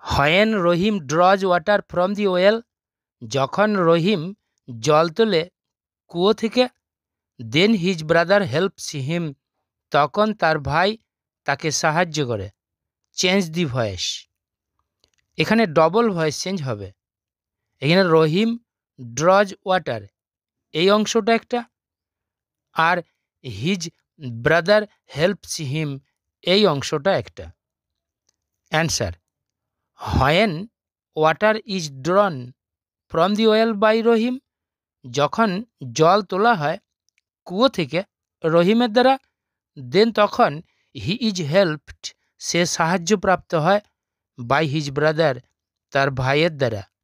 When Rahim draws water from the well, যখন রহিম জল তোলে কুয়ো থেকে। Then his brother helps him, তখন তার ভাই তাকে সাহায্য করে। চেঞ্জ দি ভয়েস, এখানে ডবল ভয়েস চেঞ্জ হবে। এখানে রহিম ড্রজ ওয়াটার এই অংশটা একটা, আর হিজ ব্রাদার হেল্পস হিম এই অংশটা একটা। Answer, when water is drawn from the well by Rahim, যখন জল তোলা হয় কুয়ো থেকে রহিমের দ্বারা। দেন তখন হি ইজ হেল্পড, সে সাহায্যপ্রাপ্ত হয়, বাই হিজ ব্রাদার তার ভাইয়ের দ্বারা।